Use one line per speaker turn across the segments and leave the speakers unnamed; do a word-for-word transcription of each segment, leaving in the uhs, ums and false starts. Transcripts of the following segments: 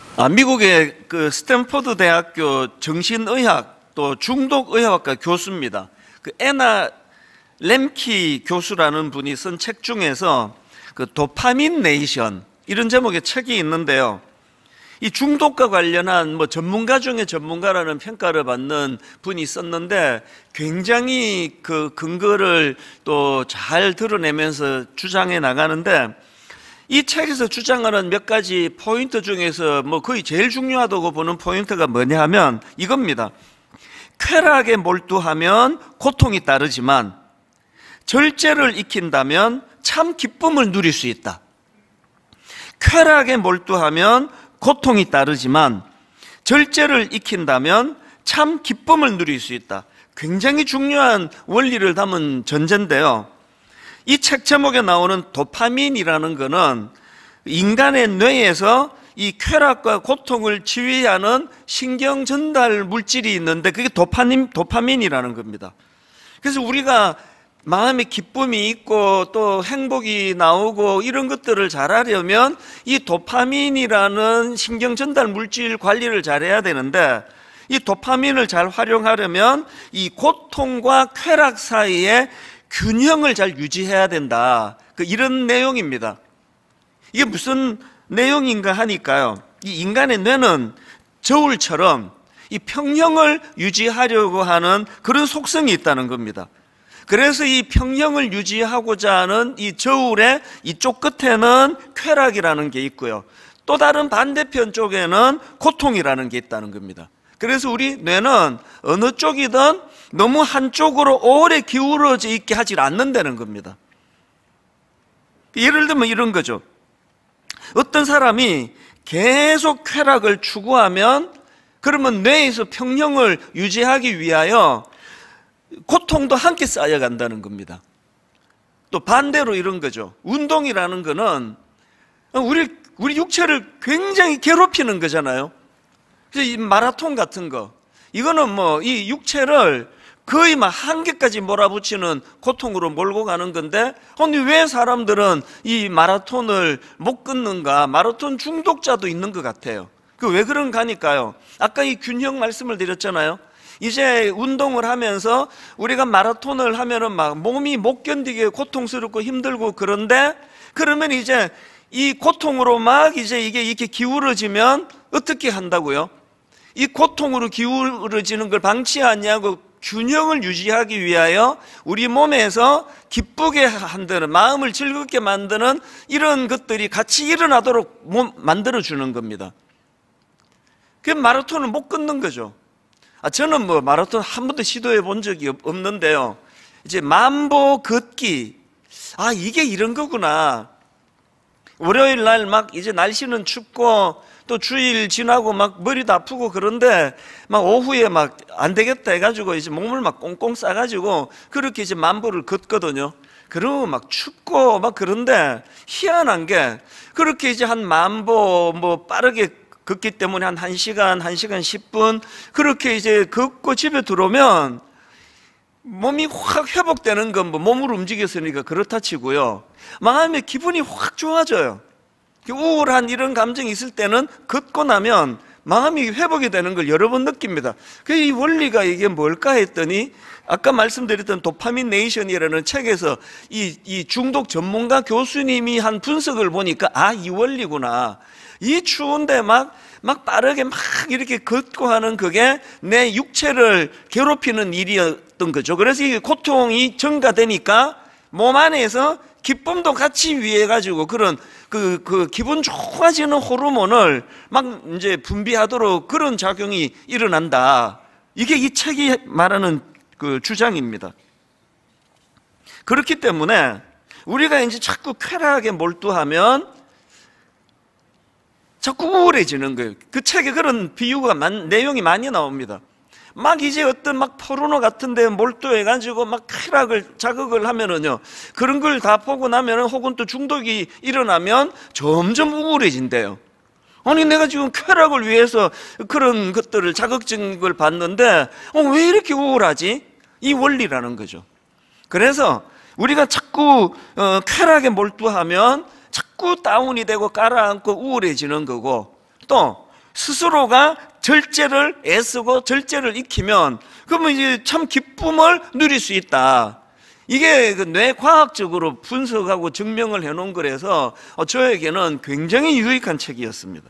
아, 미국의 그 스탠퍼드 대학교 정신의학 또 중독의학과 교수입니다. 그 애나 램키 교수라는 분이 쓴 책 중에서 그 도파민 네이션 이런 제목의 책이 있는데요. 이 중독과 관련한 뭐 전문가 중에 전문가라는 평가를 받는 분이 있었는데 굉장히 그 근거를 또 잘 드러내면서 주장해 나가는데, 이 책에서 주장하는 몇 가지 포인트 중에서 뭐 거의 제일 중요하다고 보는 포인트가 뭐냐 하면 이겁니다. 쾌락에 몰두하면 고통이 따르지만 절제를 익힌다면 참 기쁨을 누릴 수 있다. 쾌락에 몰두하면 고통이 따르지만 절제를 익힌다면 참 기쁨을 누릴 수 있다. 굉장히 중요한 원리를 담은 전제인데요. 이 책 제목에 나오는 도파민이라는 것은 인간의 뇌에서 이 쾌락과 고통을 지휘하는 신경 전달 물질이 있는데 그게 도파민, 도파민이라는 겁니다. 그래서 우리가 마음에 기쁨이 있고 또 행복이 나오고 이런 것들을 잘하려면 이 도파민이라는 신경 전달 물질 관리를 잘해야 되는데, 이 도파민을 잘 활용하려면 이 고통과 쾌락 사이에 균형을 잘 유지해야 된다. 그 이런 내용입니다. 이게 무슨 내용인가 하니까요. 이 인간의 뇌는 저울처럼 이 평형을 유지하려고 하는 그런 속성이 있다는 겁니다. 그래서 이 평형을 유지하고자 하는 이 저울의 이쪽 끝에는 쾌락이라는 게 있고요. 또 다른 반대편 쪽에는 고통이라는 게 있다는 겁니다. 그래서 우리 뇌는 어느 쪽이든 너무 한쪽으로 오래 기울어져 있게 하지 않는다는 겁니다. 예를 들면 이런 거죠. 어떤 사람이 계속 쾌락을 추구하면 그러면 뇌에서 평형을 유지하기 위하여 고통도 함께 쌓여간다는 겁니다. 또 반대로 이런 거죠. 운동이라는 거는 우리, 우리 육체를 굉장히 괴롭히는 거잖아요. 그래서 이 마라톤 같은 거, 이거는 뭐 이 육체를 거의 막 한계까지 몰아붙이는 고통으로 몰고 가는 건데, 아니 왜 사람들은 이 마라톤을 못 끊는가? 마라톤 중독자도 있는 것 같아요. 그 왜 그런가 하니까요. 아까 이 균형 말씀을 드렸잖아요. 이제 운동을 하면서 우리가 마라톤을 하면은 막 몸이 못 견디게 고통스럽고 힘들고 그런데, 그러면 이제 이 고통으로 막 이제 이게 이렇게 기울어지면 어떻게 한다고요? 이 고통으로 기울어지는 걸 방치하냐고 균형을 유지하기 위하여 우리 몸에서 기쁘게 한다는, 마음을 즐겁게 만드는 이런 것들이 같이 일어나도록 만들어주는 겁니다. 그 마라톤을 못 끊는 거죠. 아, 저는 뭐 마라톤 한 번도 시도해 본 적이 없는데요. 이제 만보 걷기, 아 이게 이런 거구나. 월요일 날 막 이제 날씨는 춥고 또 주일 지나고 막 머리도 아프고 그런데 막 오후에 막 안 되겠다 해가지고 이제 몸을 막 꽁꽁 싸가지고 그렇게 이제 만보를 걷거든요. 그러고 막 춥고 막 그런데 희한한 게 그렇게 이제 한 만보 뭐 빠르게 걷기 때문에 한 1시간, 한 시간 십 분 그렇게 이제 걷고 집에 들어오면 몸이 확 회복되는 건 뭐 몸을 움직였으니까 그렇다 치고요. 마음의 기분이 확 좋아져요. 우울한 이런 감정이 있을 때는 걷고 나면 마음이 회복이 되는 걸 여러 번 느낍니다. 그 이 원리가 이게 뭘까 했더니 아까 말씀드렸던 도파민 네이션이라는 책에서 이, 이 중독 전문가 교수님이 한 분석을 보니까 아, 이 원리구나. 이 추운데 막, 막 빠르게 막 이렇게 걷고 하는 그게 내 육체를 괴롭히는 일이었던 거죠. 그래서 이 고통이 증가되니까 몸 안에서 기쁨도 같이 위해가지고 그런 그, 그 기분 좋아지는 호르몬을 막 이제 분비하도록 그런 작용이 일어난다. 이게 이 책이 말하는 그 주장입니다. 그렇기 때문에 우리가 이제 자꾸 쾌락에 몰두하면 자꾸 우울해지는 거예요. 그 책에 그런 비유가 많, 내용이 많이 나옵니다. 막 이제 어떤 막 포르노 같은 데 몰두해가지고 막 쾌락을 자극을 하면은요, 그런 걸 다 보고 나면은 혹은 또 중독이 일어나면 점점 우울해진대요. 아니 내가 지금 쾌락을 위해서 그런 것들을 자극적을 받는데 어, 왜 이렇게 우울하지? 이 원리라는 거죠. 그래서 우리가 자꾸 어, 쾌락에 몰두하면 자꾸 다운이 되고 가라앉고 우울해지는 거고, 또 스스로가 절제를 애쓰고 절제를 익히면 그러면 이제 참 기쁨을 누릴 수 있다. 이게 그 뇌과학적으로 분석하고 증명을 해놓은 거라서 저에게는 굉장히 유익한 책이었습니다.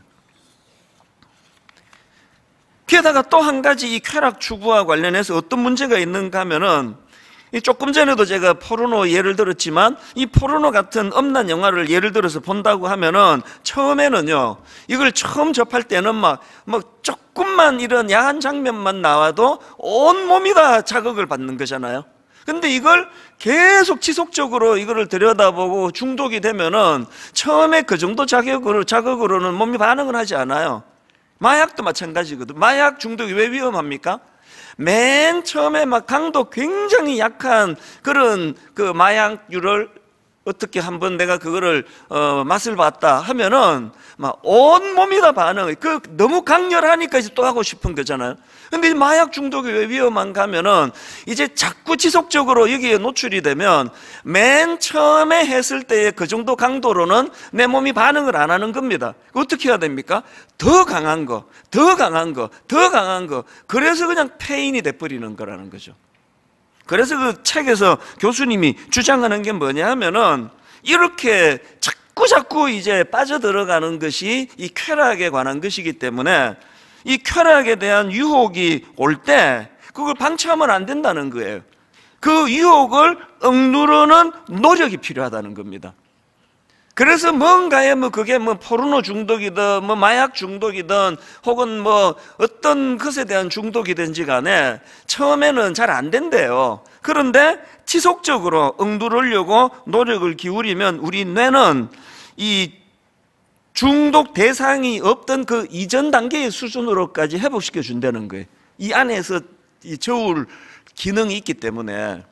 게다가 또 한 가지 이 쾌락 추구와 관련해서 어떤 문제가 있는가 하면은, 조금 전에도 제가 포르노 예를 들었지만, 이 포르노 같은 엄난 영화를 예를 들어서 본다고 하면은 처음에는요, 이걸 처음 접할 때는 막, 막 조금만 이런 야한 장면만 나와도 온몸이 다 자극을 받는 거잖아요. 근데 이걸 계속 지속적으로 이거를 들여다보고 중독이 되면은 처음에 그 정도 자극으로, 자극으로는 몸이 반응을 하지 않아요. 마약도 마찬가지거든. 마약 중독이 왜 위험합니까? 맨 처음에 막 강도 굉장히 약한 그런 그 마약류를 어떻게 한번 내가 그거를 어 맛을 봤다 하면은 막 온몸이 다 반응해. 그 너무 강렬하니까 이제 또 하고 싶은 거잖아요. 근데 마약 중독이 왜 위험한가 하면은 이제 자꾸 지속적으로 여기에 노출이 되면 맨 처음에 했을 때의 그 정도 강도로는 내 몸이 반응을 안 하는 겁니다. 어떻게 해야 됩니까? 더 강한 거, 더 강한 거, 더 강한 거. 그래서 그냥 폐인이 돼버리는 거라는 거죠. 그래서 그 책에서 교수님이 주장하는 게 뭐냐 하면은 이렇게 자꾸 자꾸 이제 빠져들어가는 것이 이 쾌락에 관한 것이기 때문에 이 쾌락에 대한 유혹이 올 때 그걸 방치하면 안 된다는 거예요. 그 유혹을 억누르는 노력이 필요하다는 겁니다. 그래서 뭔가에 뭐 그게 뭐 포르노 중독이든 뭐 마약 중독이든 혹은 뭐 어떤 것에 대한 중독이든지 간에 처음에는 잘 안 된대요. 그런데 지속적으로 억누르려고 노력을 기울이면 우리 뇌는 이 중독 대상이 없던 그 이전 단계의 수준으로까지 회복시켜 준다는 거예요. 이 안에서 이 저울 기능이 있기 때문에.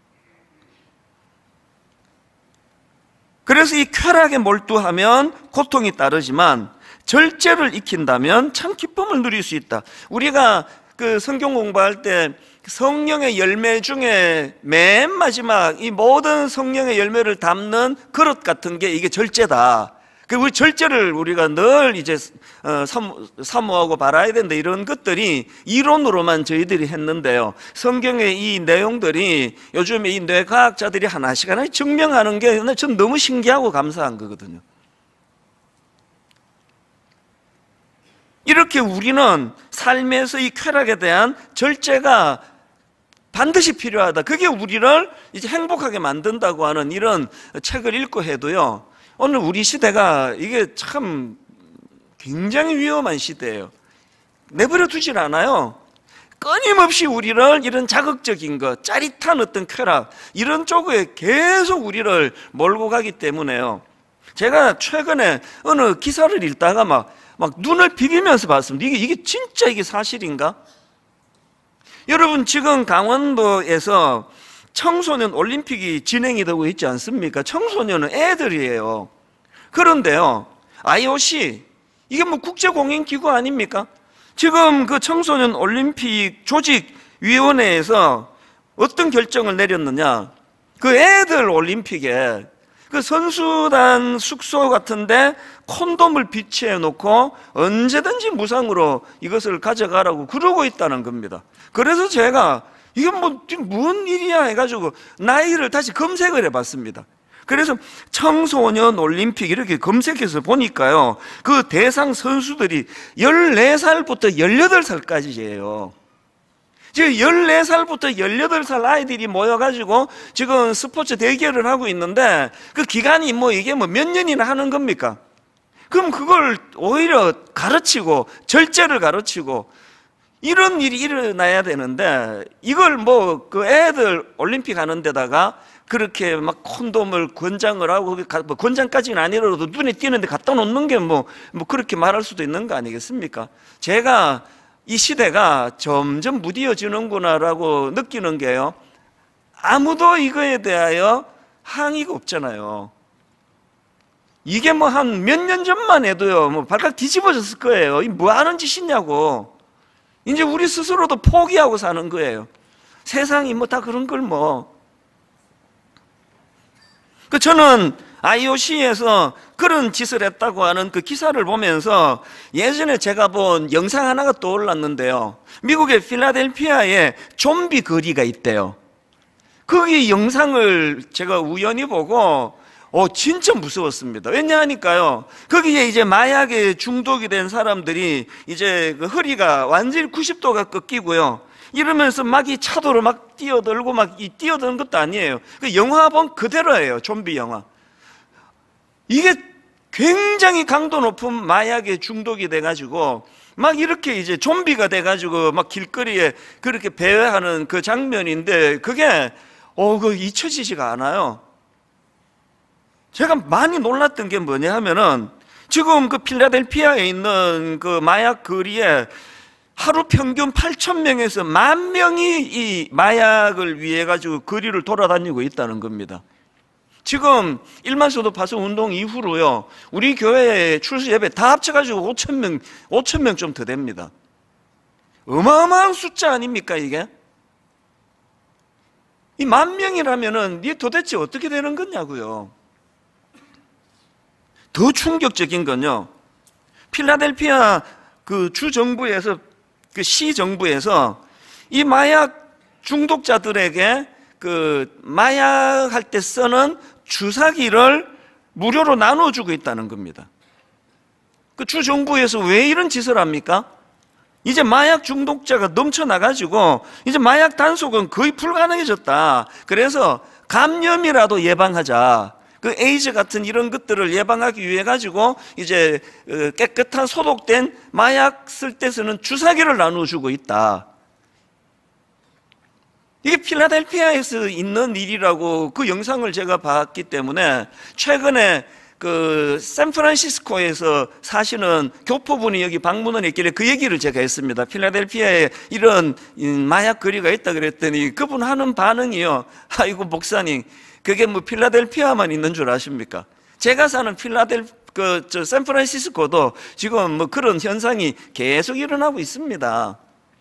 그래서 이 쾌락에 몰두하면 고통이 따르지만 절제를 익힌다면 참 기쁨을 누릴 수 있다. 우리가 그 성경 공부할 때 성령의 열매 중에 맨 마지막 이 모든 성령의 열매를 담는 그릇 같은 게 이게 절제다. 그 우리 절제를 우리가 늘 이제 사모하고 바라야 된다, 이런 것들이 이론으로만 저희들이 했는데요. 성경의 이 내용들이 요즘에 이 뇌과학자들이 하나씩 하나씩 증명하는 게 전 너무 신기하고 감사한 거거든요. 이렇게 우리는 삶에서 이 쾌락에 대한 절제가 반드시 필요하다. 그게 우리를 이제 행복하게 만든다고 하는 이런 책을 읽고 해도요, 오늘 우리 시대가 이게 참 굉장히 위험한 시대예요. 내버려 두질 않아요. 끊임없이 우리를 이런 자극적인 것, 짜릿한 어떤 쾌락, 이런 쪽에 계속 우리를 몰고 가기 때문에요. 제가 최근에 어느 기사를 읽다가 막, 막 눈을 비비면서 봤습니다. 이게, 이게 진짜 이게 사실인가? 여러분, 지금 강원도에서 청소년 올림픽이 진행이 되고 있지 않습니까? 청소년은 애들이에요. 그런데요, 아이오씨, 이게 뭐 국제공인기구 아닙니까? 지금 그 청소년 올림픽 조직위원회에서 어떤 결정을 내렸느냐? 그 애들 올림픽에 그 선수단 숙소 같은데 콘돔을 비치해 놓고 언제든지 무상으로 이것을 가져가라고 그러고 있다는 겁니다. 그래서 제가 이게 뭐, 뭔 일이야 해가지고 나이를 다시 검색을 해봤습니다. 그래서 청소년 올림픽 이렇게 검색해서 보니까요, 그 대상 선수들이 열네 살부터 열여덟 살까지예요. 지금 열네 살부터 열여덟 살 아이들이 모여가지고 지금 스포츠 대결을 하고 있는데 그 기간이 뭐 이게 뭐 몇 년이나 하는 겁니까? 그럼 그걸 오히려 가르치고 절제를 가르치고 이런 일이 일어나야 되는데 이걸 뭐 그 애들 올림픽 하는 데다가 그렇게 막 콘돔을 권장을 하고, 뭐 권장까지는 아니라도 눈에 띄는데 갖다 놓는 게 뭐, 뭐 그렇게 말할 수도 있는 거 아니겠습니까? 제가 이 시대가 점점 무디어지는구나라고 느끼는 게요, 아무도 이거에 대하여 항의가 없잖아요. 이게 뭐 한 몇 년 전만 해도요, 뭐 발칵 뒤집어졌을 거예요. 이 뭐 하는 짓이냐고. 이제 우리 스스로도 포기하고 사는 거예요. 세상이 뭐 다 그런 걸 뭐. 그 저는 아이오씨에서 그런 짓을 했다고 하는 그 기사를 보면서 예전에 제가 본 영상 하나가 떠올랐는데요. 미국의 필라델피아에 좀비 거리가 있대요. 거기 영상을 제가 우연히 보고 어 진짜 무서웠습니다. 왜냐하니까요, 거기에 이제 마약에 중독이 된 사람들이 이제 그 허리가 완전히 구십 도가 꺾이고요, 이러면서 막 이 차도를 막 뛰어들고 막 이 뛰어드는 것도 아니에요. 그 영화 본 그대로예요. 좀비 영화. 이게 굉장히 강도 높은 마약에 중독이 돼가지고 막 이렇게 이제 좀비가 돼가지고 막 길거리에 그렇게 배회하는 그 장면인데, 그게 어 그 잊혀지지가 않아요. 제가 많이 놀랐던 게 뭐냐 하면은, 지금 그 필라델피아에 있는 그 마약 거리에 하루 평균 팔천 명에서 만 명이 이 마약을 위해 가지고 거리를 돌아다니고 있다는 겁니다. 지금 일만소도 파송 운동 이후로요, 우리 교회 출석 예배 다 합쳐가지고 오천 명, 오천 명 좀 더 됩니다. 어마어마한 숫자 아닙니까, 이게? 이 만 명이라면은 이게 도대체 어떻게 되는 거냐고요. 더 충격적인 건요, 필라델피아 그 주정부에서, 그 시정부에서 이 마약 중독자들에게 그 마약할 때 쓰는 주사기를 무료로 나눠주고 있다는 겁니다. 그 주정부에서 왜 이런 짓을 합니까? 이제 마약 중독자가 넘쳐나가지고 이제 마약 단속은 거의 불가능해졌다. 그래서 감염이라도 예방하자. 그 에이즈 같은 이런 것들을 예방하기 위해 가지고 이제 깨끗한 소독된 마약 쓸 때 쓰는 주사기를 나눠주고 있다. 이게 필라델피아에서 있는 일이라고 그 영상을 제가 봤기 때문에, 최근에 그 샌프란시스코에서 사시는 교포분이 여기 방문을 했길래 그 얘기를 제가 했습니다. 필라델피아에 이런 마약 거리가 있다 그랬더니 그분 하는 반응이요, 아이고 목사님, 그게 뭐 필라델피아만 있는 줄 아십니까? 제가 사는 필라델 그 저 샌프란시스코도 지금 뭐 그런 현상이 계속 일어나고 있습니다.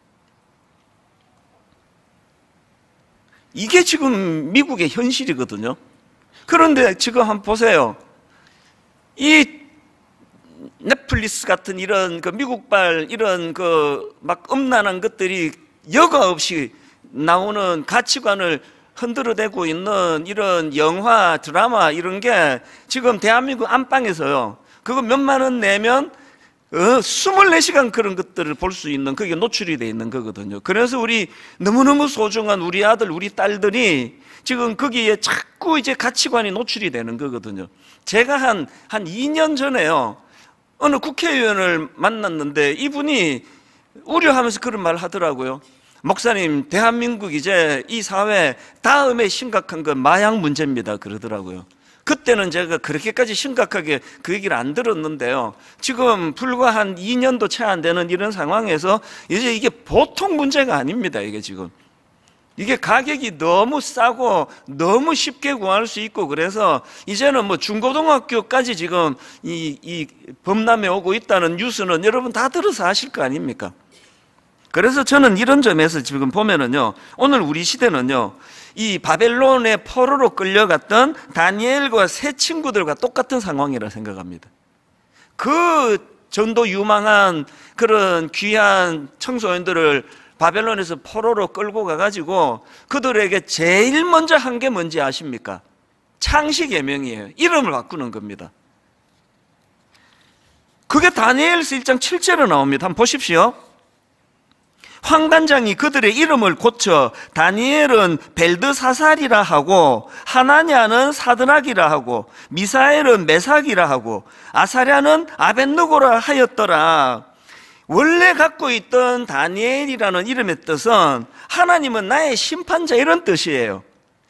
이게 지금 미국의 현실이거든요. 그런데 지금 한번 보세요. 이 넷플릭스 같은 이런 그 미국발 이런 그 막 음란한 것들이 여과 없이 나오는 가치관을 흔들어대고 있는 이런 영화, 드라마 이런 게 지금 대한민국 안방에서요, 그거 몇만 원 내면 어, 이십사 시간 그런 것들을 볼 수 있는, 그게 노출이 돼 있는 거거든요. 그래서 우리 너무너무 소중한 우리 아들, 우리 딸들이 지금 거기에 자꾸 이제 가치관이 노출이 되는 거거든요. 제가 한, 한 이 년 전에요, 어느 국회의원을 만났는데 이분이 우려하면서 그런 말 하더라고요. 목사님, 대한민국 이제 이 사회 다음에 심각한 건 마약 문제입니다. 그러더라고요. 그때는 제가 그렇게까지 심각하게 그 얘기를 안 들었는데요, 지금 불과 한 이 년도 채 안 되는 이런 상황에서 이제 이게 보통 문제가 아닙니다. 이게 지금 이게 가격이 너무 싸고 너무 쉽게 구할 수 있고, 그래서 이제는 뭐 중고등학교까지 지금 이, 이 범람해 오고 있다는 뉴스는 여러분 다 들어서 아실 거 아닙니까? 그래서 저는 이런 점에서 지금 보면은요, 오늘 우리 시대는요, 이 바벨론의 포로로 끌려갔던 다니엘과 세 친구들과 똑같은 상황이라 생각합니다. 그 전도 유망한 그런 귀한 청소년들을 바벨론에서 포로로 끌고 가가지고 그들에게 제일 먼저 한 게 뭔지 아십니까? 창시계명이에요. 이름을 바꾸는 겁니다. 그게 다니엘서 일 장 칠 절에 나옵니다. 한번 보십시오. 황관장이 그들의 이름을 고쳐 다니엘은 벨드사살이라 하고, 하나냐는 사드락이라 하고, 미사엘은 메삭이라 하고, 아사랴는 아벳느고라 하였더라. 원래 갖고 있던 다니엘이라는 이름의 뜻은 하나님은 나의 심판자 이런 뜻이에요.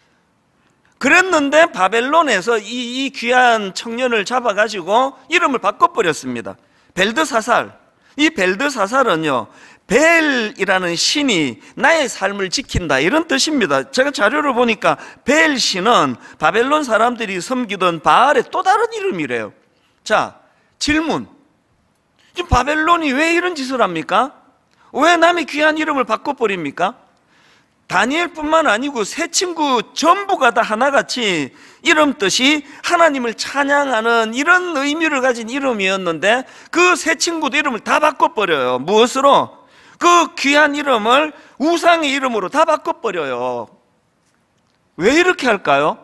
그랬는데 바벨론에서 이, 이 귀한 청년을 잡아가지고 이름을 바꿔버렸습니다. 벨드사살. 이 벨드사살은요, 벨이라는 신이 나의 삶을 지킨다 이런 뜻입니다. 제가 자료를 보니까 벨 신은 바벨론 사람들이 섬기던 바알의 또 다른 이름이래요. 자, 질문. 지금 바벨론이 왜 이런 짓을 합니까? 왜 남의 귀한 이름을 바꿔버립니까? 다니엘뿐만 아니고 세 친구 전부가 다 하나같이 이름 뜻이 하나님을 찬양하는 이런 의미를 가진 이름이었는데 그 세 친구도 이름을 다 바꿔버려요. 무엇으로? 그 귀한 이름을 우상의 이름으로 다 바꿔버려요. 왜 이렇게 할까요?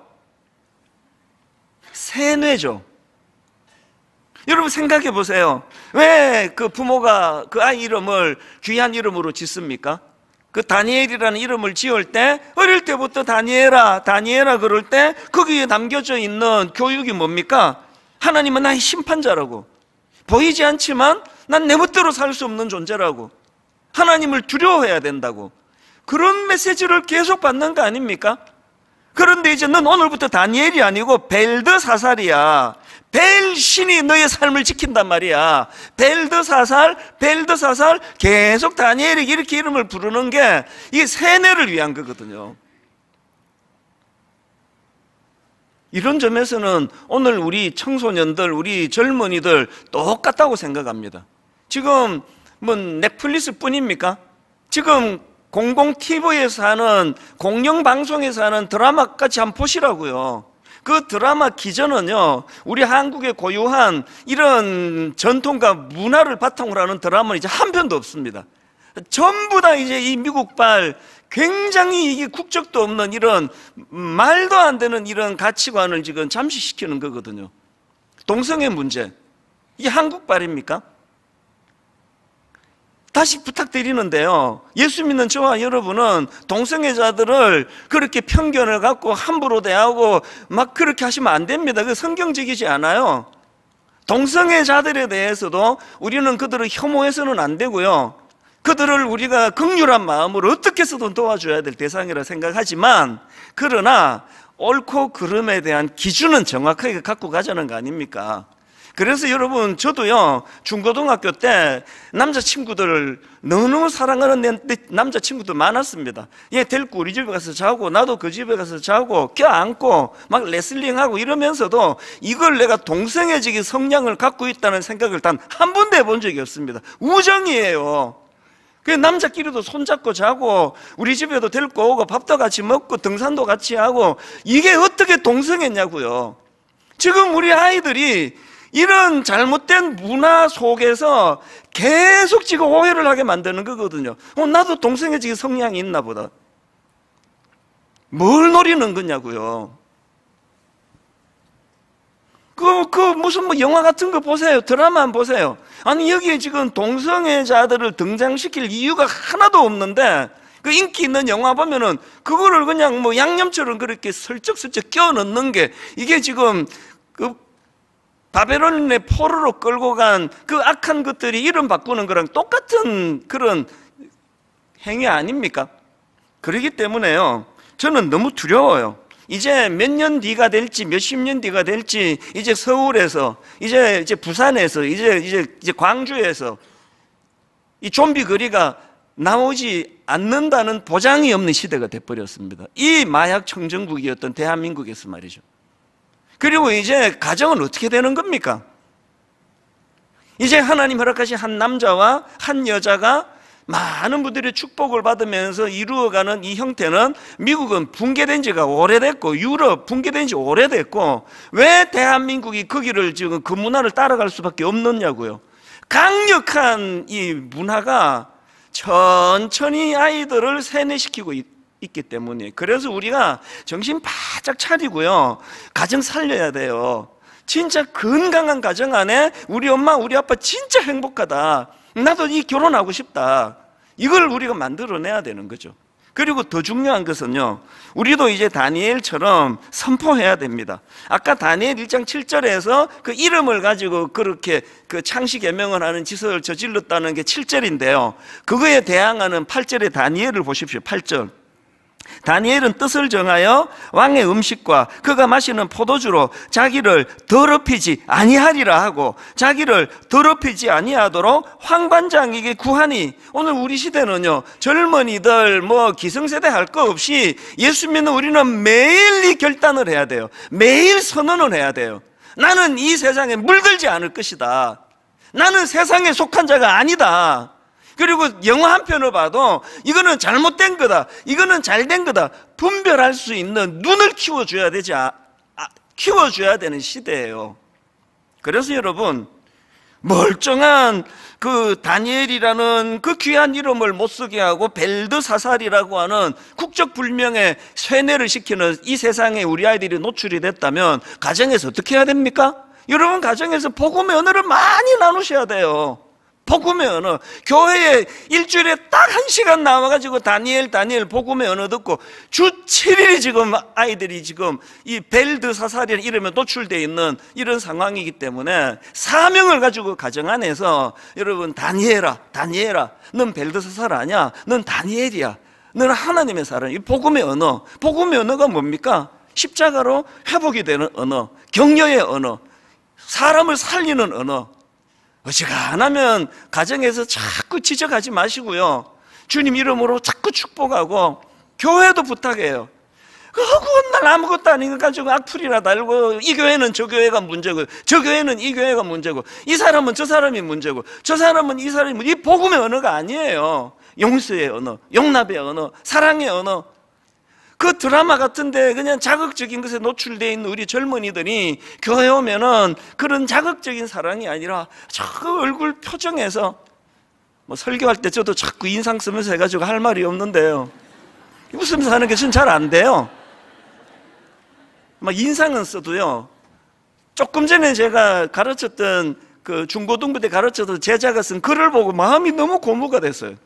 세뇌죠. 여러분 생각해 보세요. 왜 그 부모가 그 아이 이름을 귀한 이름으로 짓습니까? 그 다니엘이라는 이름을 지을 때 어릴 때부터 다니엘아 다니엘아 그럴 때 거기에 남겨져 있는 교육이 뭡니까? 하나님은 나의 심판자라고, 보이지 않지만 난 내 멋대로 살 수 없는 존재라고, 하나님을 두려워해야 된다고, 그런 메시지를 계속 받는 거 아닙니까? 그런데 이제 넌 오늘부터 다니엘이 아니고 벨드사살이야. 벨 신이 너의 삶을 지킨단 말이야. 벨드사살, 벨드사살, 계속 다니엘이 이렇게 이름을 부르는 게 이게 세뇌를 위한 거거든요. 이런 점에서는 오늘 우리 청소년들, 우리 젊은이들 똑같다고 생각합니다. 지금 뭐 넷플릭스 뿐입니까? 지금 공공티비에서 하는, 공영방송에서 하는 드라마까지 한번 보시라고요. 그 드라마 기전은요, 우리 한국에 고유한 이런 전통과 문화를 바탕으로 하는 드라마는 이제 한 편도 없습니다. 전부 다 이제 이 미국발 굉장히 이게 국적도 없는 이런 말도 안 되는 이런 가치관을 지금 잠식시키는 거거든요. 동성애 문제, 이게 한국발입니까? 다시 부탁드리는데요, 예수 믿는 저와 여러분은 동성애자들을 그렇게 편견을 갖고 함부로 대하고 막 그렇게 하시면 안 됩니다. 그게 성경적이지 않아요. 동성애자들에 대해서도 우리는 그들을 혐오해서는 안 되고요, 그들을 우리가 긍휼한 마음으로 어떻게 해서든 도와줘야 될 대상이라 생각하지만, 그러나 옳고 그름에 대한 기준은 정확하게 갖고 가자는 거 아닙니까? 그래서 여러분, 저도요 중고등학교 때 남자친구들을 너무너무 사랑하는 남자친구들 많았습니다. 얘 데리고 우리 집에 가서 자고 나도 그 집에 가서 자고 껴안고 막 레슬링하고 이러면서도 이걸 내가 동성애적인 성향을 갖고 있다는 생각을 단 한 번도 해본 적이 없습니다. 우정이에요. 그 남자끼리도 손잡고 자고 우리 집에도 데리고 오고 밥도 같이 먹고 등산도 같이 하고, 이게 어떻게 동성애냐고요. 지금 우리 아이들이 이런 잘못된 문화 속에서 계속 지금 오해를 하게 만드는 거거든요. 어, 나도 동성애적인 성향이 있나 보다. 뭘 노리는 거냐고요. 그, 그 무슨 뭐 영화 같은 거 보세요. 드라마 보세요. 아니 여기에 지금 동성애자들을 등장시킬 이유가 하나도 없는데, 그 인기 있는 영화 보면은 그거를 그냥 뭐 양념처럼 그렇게 슬쩍슬쩍 끼워 넣는 게, 이게 지금 그 바벨론의 포로로 끌고 간 그 악한 것들이 이름 바꾸는 거랑 똑같은 그런 행위 아닙니까? 그렇기 때문에요, 저는 너무 두려워요. 이제 몇 년 뒤가 될지 몇십 년 뒤가 될지, 이제 서울에서, 이제 이제 부산에서, 이제 이제 이제 광주에서 이 좀비 거리가 나오지 않는다는 보장이 없는 시대가 돼버렸습니다. 이 마약 청정국이었던 대한민국에서 말이죠. 그리고 이제 가정은 어떻게 되는 겁니까? 이제 하나님 허락하신 한 남자와 한 여자가 많은 분들의 축복을 받으면서 이루어가는 이 형태는, 미국은 붕괴된 지가 오래됐고 유럽 붕괴된 지 오래됐고, 왜 대한민국이 거기를 지금 그 문화를 따라갈 수밖에 없느냐고요. 강력한 이 문화가 천천히 아이들을 세뇌시키고 있 있기 때문에. 그래서 우리가 정신 바짝 차리고요, 가정 살려야 돼요. 진짜 건강한 가정 안에 우리 엄마 우리 아빠 진짜 행복하다, 나도 이 결혼하고 싶다, 이걸 우리가 만들어내야 되는 거죠. 그리고 더 중요한 것은요, 우리도 이제 다니엘처럼 선포해야 됩니다. 아까 다니엘 일 장 칠 절에서 그 이름을 가지고 그렇게 그 창시 계명을 하는 짓을 저질렀다는 게 칠 절인데요, 그거에 대항하는 팔 절의 다니엘을 보십시오. 팔 절. 다니엘은 뜻을 정하여 왕의 음식과 그가 마시는 포도주로 자기를 더럽히지 아니하리라 하고, 자기를 더럽히지 아니하도록 황반장에게 구하니. 오늘 우리 시대는요, 젊은이들 뭐 기성세대 할 거 없이 예수 믿는 우리는 매일 이 결단을 해야 돼요. 매일 선언을 해야 돼요. 나는 이 세상에 물들지 않을 것이다. 나는 세상에 속한 자가 아니다. 그리고 영화 한 편을 봐도 이거는 잘못된 거다, 이거는 잘된 거다 분별할 수 있는 눈을 키워줘야 되지, 아, 아, 키워줘야 되는 시대예요. 그래서 여러분, 멀쩡한 그 다니엘이라는 그 귀한 이름을 못 쓰게 하고 벨드사살이라고 하는 국적불명의 쇠뇌를 시키는 이 세상에 우리 아이들이 노출이 됐다면 가정에서 어떻게 해야 됩니까? 여러분, 가정에서 복음의 언어를 많이 나누셔야 돼요. 복음의 언어. 교회에 일주일에 딱 한 시간 나와가지고 다니엘 다니엘 복음의 언어 듣고 주 칠 일이 지금 아이들이 지금 이 벨드사살이라는 이름에 노출되어 있는 이런 상황이기 때문에 사명을 가지고 가정 안에서 여러분, 다니엘아 다니엘아 넌 벨드사살 아니야, 넌 다니엘이야, 너는 하나님의 사람. 이 복음의 언어. 복음의 언어가 뭡니까? 십자가로 회복이 되는 언어, 격려의 언어, 사람을 살리는 언어. 어지간하면 가정에서 자꾸 지적하지 마시고요, 주님 이름으로 자꾸 축복하고 교회도 부탁해요. 그건 난 아무것도 아닌 것 가지고 악플이나 달고 이 교회는 저 교회가 문제고 저 교회는 이 교회가 문제고 이 사람은 저 사람이 문제고 저 사람은 이 사람이 문제고. 이 복음의 언어가 아니에요. 용서의 언어, 용납의 언어, 사랑의 언어. 그 드라마 같은데 그냥 자극적인 것에 노출되어 있는 우리 젊은이들이 교회 오면은 그런 자극적인 사랑이 아니라 자꾸 얼굴 표정에서, 뭐 설교할 때 저도 자꾸 인상 쓰면서 해가지고 할 말이 없는데요, 웃으면서 하는 게 전 잘 안 돼요. 막 인상은 써도요, 조금 전에 제가 가르쳤던 그 중고등부 때 가르쳤던 제자가 쓴 글을 보고 마음이 너무 고무가 됐어요.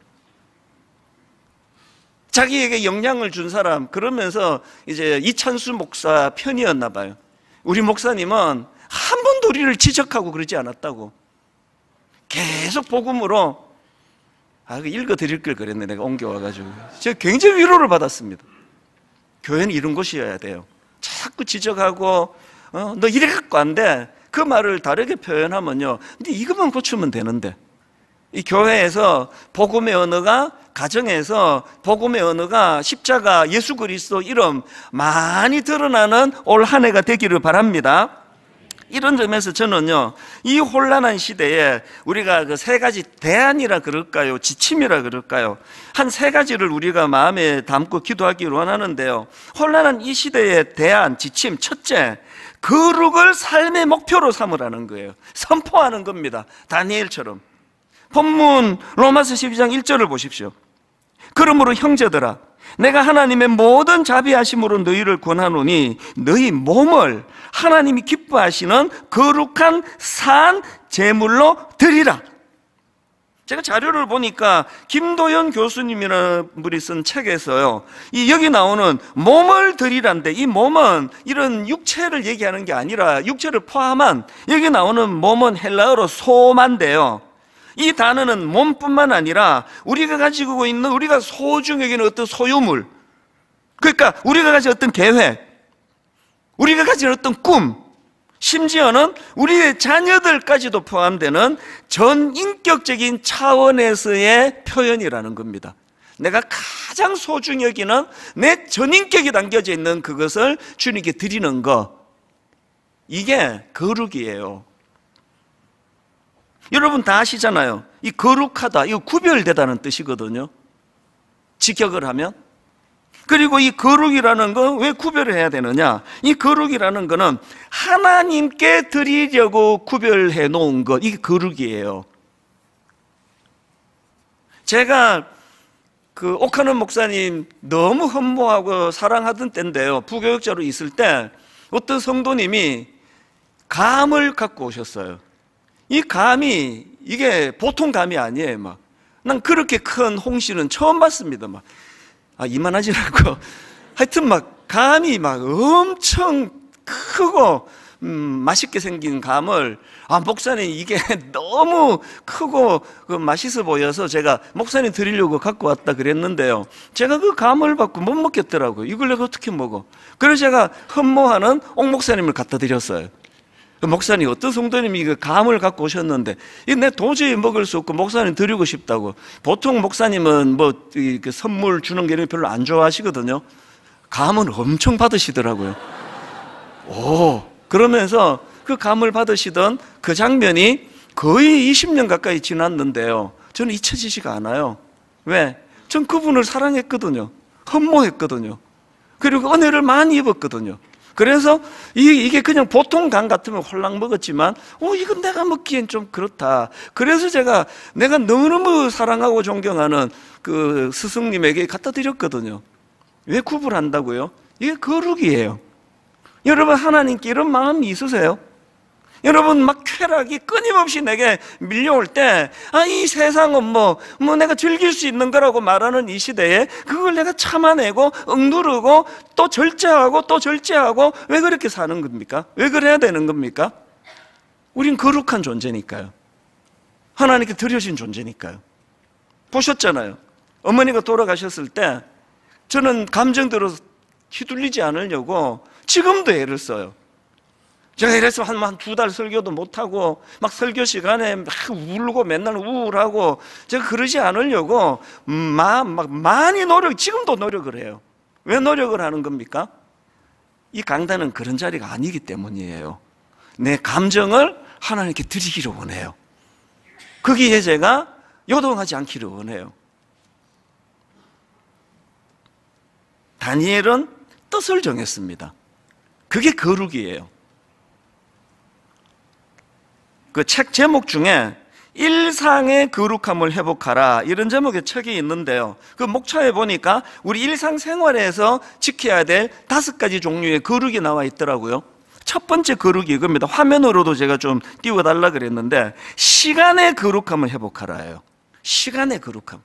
자기에게 영향을 준 사람, 그러면서 이제 이찬수 목사 편이었나 봐요. 우리 목사님은 한 번도 우리를 지적하고 그러지 않았다고. 계속 복음으로, 아, 읽어 드릴 걸 그랬네, 내가 옮겨와가지고. 제가 굉장히 위로를 받았습니다. 교회는 이런 곳이어야 돼요. 자꾸 지적하고, 어, 너 이래 갖고 안 돼. 그 말을 다르게 표현하면요, 근데 이것만 고치면 되는데. 이 교회에서 복음의 언어가, 가정에서 복음의 언어가 십자가, 예수 그리스도 이름 많이 드러나는 올 한 해가 되기를 바랍니다. 이런 점에서 저는요, 이 혼란한 시대에 우리가 그 세 가지 대안이라 그럴까요, 지침이라 그럴까요, 한 세 가지를 우리가 마음에 담고 기도하기를 원하는데요. 혼란한 이 시대의 대안, 지침, 첫째, 거룩을 삶의 목표로 삼으라는 거예요. 선포하는 겁니다. 다니엘처럼. 본문 로마서 십이 장 일 절을 보십시오. 그러므로 형제들아, 내가 하나님의 모든 자비하심으로 너희를 권하노니 너희 몸을 하나님이 기뻐하시는 거룩한 산 제물로 드리라. 제가 자료를 보니까 김도연 교수님이라는 분이 쓴 책에서요, 이 여기 나오는 몸을 드리란데, 이 몸은 이런 육체를 얘기하는 게 아니라 육체를 포함한, 여기 나오는 몸은 헬라어로 소만데요, 이 단어는 몸뿐만 아니라 우리가 가지고 있는, 우리가 소중히 여기는 어떤 소유물, 그러니까 우리가 가진 어떤 계획, 우리가 가진 어떤 꿈, 심지어는 우리의 자녀들까지도 포함되는 전인격적인 차원에서의 표현이라는 겁니다. 내가 가장 소중히 여기는 내 전인격이 담겨져 있는 그것을 주님께 드리는 것, 이게 거룩이에요. 여러분 다 아시잖아요. 이 거룩하다, 이거 구별되다는 뜻이거든요, 직역을 하면. 그리고 이 거룩이라는 건 왜 구별을 해야 되느냐, 이 거룩이라는 거는 하나님께 드리려고 구별해 놓은 것, 이게 거룩이에요. 제가 그 오카노 목사님 너무 흠모하고 사랑하던 때인데요, 부교육자로 있을 때 어떤 성도님이 감을 갖고 오셨어요. 이 감이, 이게 보통 감이 아니에요. 막, 난 그렇게 큰 홍시는 처음 봤습니다. 막, 아, 이만하지 않고. 하여튼 막, 감이 막 엄청 크고, 음, 맛있게 생긴 감을, 아, 목사님 이게 너무 크고, 그 맛있어 보여서 제가 목사님 드리려고 갖고 왔다 그랬는데요, 제가 그 감을 받고 못 먹겠더라고요. 이걸 내가 어떻게 먹어? 그래서 제가 흠모하는 옥 목사님을 갖다 드렸어요. 그 목사님, 어떤 성도님이 그 감을 갖고 오셨는데, 이 내 도저히 먹을 수 없고 목사님 드리고 싶다고. 보통 목사님은 뭐 그 선물 주는 게 별로 안 좋아하시거든요. 감은 엄청 받으시더라고요. 오, 그러면서 그 감을 받으시던 그 장면이 거의 이십 년 가까이 지났는데요, 저는 잊혀지지가 않아요. 왜? 전 그분을 사랑했거든요. 헌모했거든요. 그리고 은혜를 많이 입었거든요. 그래서 이게 그냥 보통 강 같으면 홀랑 먹었지만 어 이건 내가 먹기엔 좀 그렇다. 그래서 제가 내가 너무너무 사랑하고 존경하는 그 스승님에게 갖다 드렸거든요. 왜 구분한다고요? 이게 거룩이에요. 여러분, 하나님께 이런 마음이 있으세요? 여러분, 막 쾌락이 끊임없이 내게 밀려올 때, 아, 이 세상은 뭐, 뭐 내가 즐길 수 있는 거라고 말하는 이 시대에 그걸 내가 참아내고, 억누르고, 또 절제하고, 또 절제하고, 왜 그렇게 사는 겁니까? 왜 그래야 되는 겁니까? 우린 거룩한 존재니까요. 하나님께 드려진 존재니까요. 보셨잖아요. 어머니가 돌아가셨을 때, 저는 감정대로 휘둘리지 않으려고 지금도 애를 써요. 제가 이래서 한 두 달 설교도 못하고 막 설교 시간에 막 울고 맨날 우울하고 제가 그러지 않으려고 마, 막 많이 노력, 지금도 노력을 해요. 왜 노력을 하는 겁니까? 이 강단은 그런 자리가 아니기 때문이에요. 내 감정을 하나님께 드리기를 원해요. 거기에 제가 요동하지 않기를 원해요. 다니엘은 뜻을 정했습니다. 그게 거룩이에요. 그 책 제목 중에 일상의 거룩함을 회복하라, 이런 제목의 책이 있는데요, 그 목차에 보니까 우리 일상생활에서 지켜야 될 다섯 가지 종류의 거룩이 나와 있더라고요. 첫 번째 거룩이 이겁니다. 화면으로도 제가 좀 띄워달라 그랬는데, 시간의 거룩함을 회복하라예요. 시간의 거룩함.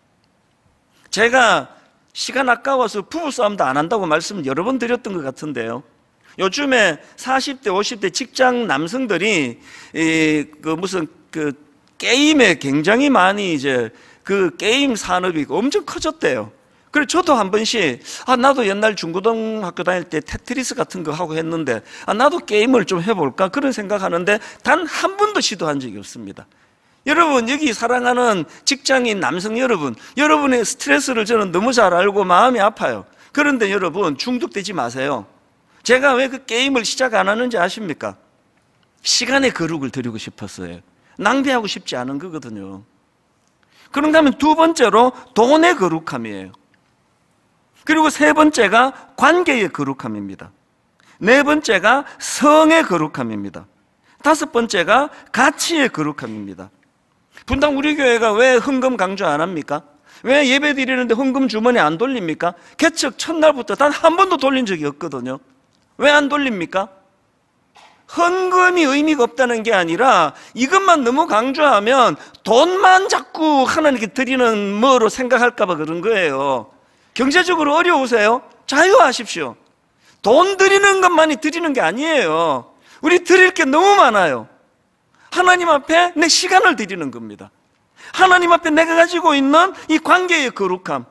제가 시간 아까워서 부부싸움도 안 한다고 말씀 여러 번 드렸던 것 같은데요, 요즘에 사십 대, 오십 대 직장 남성들이 이, 그 무슨 그 게임에 굉장히 많이 이제 그 게임 산업이 엄청 커졌대요. 그래서 저도 한 번씩 아 나도 옛날 중고등학교 다닐 때 테트리스 같은 거 하고 했는데 아 나도 게임을 좀 해볼까 그런 생각하는데 단 한 번도 시도한 적이 없습니다. 여러분, 여기 사랑하는 직장인 남성 여러분, 여러분의 스트레스를 저는 너무 잘 알고 마음이 아파요. 그런데 여러분, 중독되지 마세요. 제가 왜 그 게임을 시작 안 하는지 아십니까? 시간의 거룩을 드리고 싶었어요. 낭비하고 싶지 않은 거거든요. 그런가 하면 두 번째로 돈의 거룩함이에요. 그리고 세 번째가 관계의 거룩함입니다. 네 번째가 성의 거룩함입니다. 다섯 번째가 가치의 거룩함입니다. 분당 우리 교회가 왜 헌금 강조 안 합니까? 왜 예배 드리는데 헌금 주머니 안 돌립니까? 개척 첫날부터 단 한 번도 돌린 적이 없거든요. 왜 안 돌립니까? 헌금이 의미가 없다는 게 아니라 이것만 너무 강조하면 돈만 자꾸 하나님께 드리는 뭐로 생각할까 봐 그런 거예요. 경제적으로 어려우세요? 자유하십시오. 돈 드리는 것만이 드리는 게 아니에요. 우리 드릴 게 너무 많아요. 하나님 앞에 내 시간을 드리는 겁니다. 하나님 앞에 내가 가지고 있는 이 관계의 거룩함,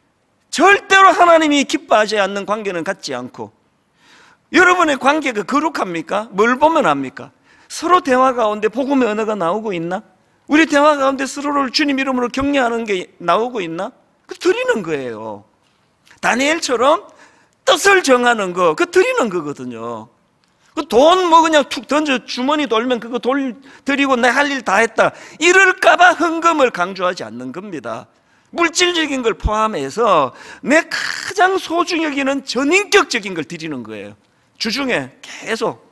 절대로 하나님이 기뻐하지 않는 관계는 갖지 않고, 여러분의 관계가 거룩합니까? 뭘 보면 압니까? 서로 대화 가운데 복음의 언어가 나오고 있나? 우리 대화 가운데 서로를 주님 이름으로 격려하는 게 나오고 있나? 그 드리는 거예요. 다니엘처럼 뜻을 정하는 거, 그 드리는 거거든요. 그 돈 뭐 그냥 툭 던져 주머니 돌면 그거 돌 드리고 내 할 일 다 했다, 이럴까봐 헌금을 강조하지 않는 겁니다. 물질적인 걸 포함해서 내 가장 소중히 여기는 전인격적인 걸 드리는 거예요. 주중에 계속.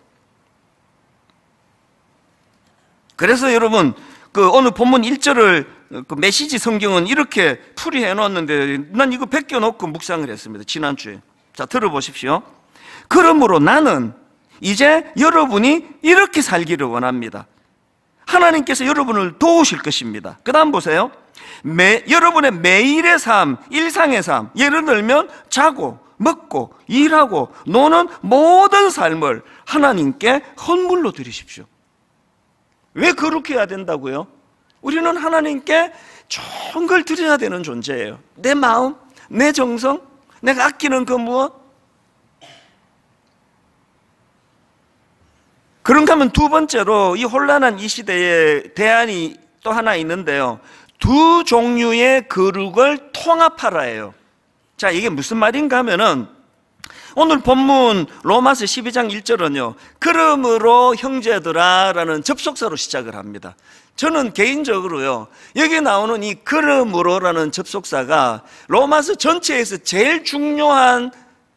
그래서 여러분, 그 오늘 본문 일 절을 그 메시지 성경은 이렇게 풀이해 놓았는데 난 이거 베껴놓고 묵상을 했습니다, 지난주에. 자, 들어보십시오. 그러므로 나는 이제 여러분이 이렇게 살기를 원합니다. 하나님께서 여러분을 도우실 것입니다. 그 다음 보세요. 매, 여러분의 매일의 삶, 일상의 삶, 예를 들면 자고 먹고 일하고 노는 모든 삶을 하나님께 헌물로 드리십시오. 왜 그렇게 해야 된다고요? 우리는 하나님께 좋은 걸 드려야 되는 존재예요. 내 마음, 내 정성, 내가 아끼는 그 무엇. 그런가 하면 두 번째로 이 혼란한 이 시대에 대안이 또 하나 있는데요, 두 종류의 거룩을 통합하라예요. 자, 이게 무슨 말인가 하면은 오늘 본문 로마서 십이 장 일 절은요, 그러므로 형제들아 라는 접속사로 시작을 합니다. 저는 개인적으로요, 여기 나오는 이 그러므로 라는 접속사가 로마서 전체에서 제일 중요한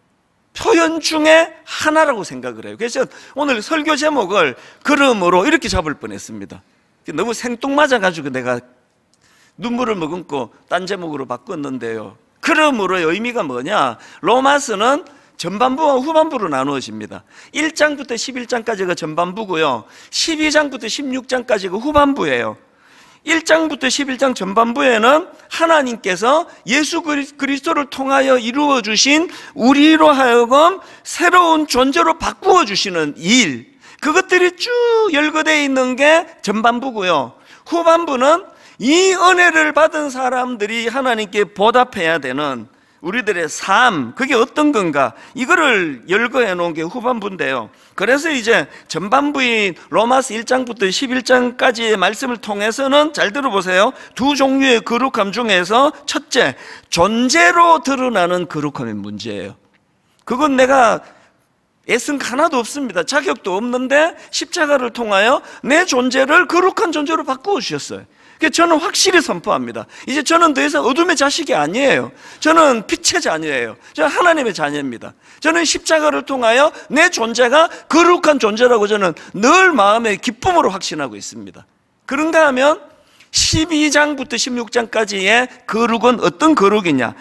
표현 중에 하나라고 생각을 해요. 그래서 오늘 설교 제목을 그러므로 이렇게 잡을 뻔했습니다. 너무 생뚱맞아가지고 내가 눈물을 머금고 딴 제목으로 바꿨는데요, 그러므로의 의미가 뭐냐, 로마서는 전반부와 후반부로 나누어집니다. 일 장부터 십일 장까지가 전반부고요, 십이 장부터 십육 장까지가 후반부예요. 일 장부터 십일 장 전반부에는 하나님께서 예수 그리스도를 통하여 이루어 주신 우리로 하여금 새로운 존재로 바꾸어 주시는 일, 그것들이 쭉 열거되어 있는 게 전반부고요, 후반부는 이 은혜를 받은 사람들이 하나님께 보답해야 되는 우리들의 삶, 그게 어떤 건가, 이거를 열거해 놓은 게 후반부인데요. 그래서 이제 전반부인 로마서 일 장부터 십일 장까지의 말씀을 통해서는, 잘 들어보세요, 두 종류의 거룩함 중에서 첫째, 존재로 드러나는 거룩함의 문제예요. 그건 내가 애쓴 거 하나도 없습니다. 자격도 없는데 십자가를 통하여 내 존재를 거룩한 존재로 바꾸어 주셨어요. 저는 확실히 선포합니다. 이제 저는 더 이상 어둠의 자식이 아니에요. 저는 빛의 자녀예요. 저는 하나님의 자녀입니다. 저는 십자가를 통하여 내 존재가 거룩한 존재라고 저는 늘 마음의 기쁨으로 확신하고 있습니다. 그런가 하면 십이 장부터 십육 장까지의 거룩은 어떤 거룩이냐,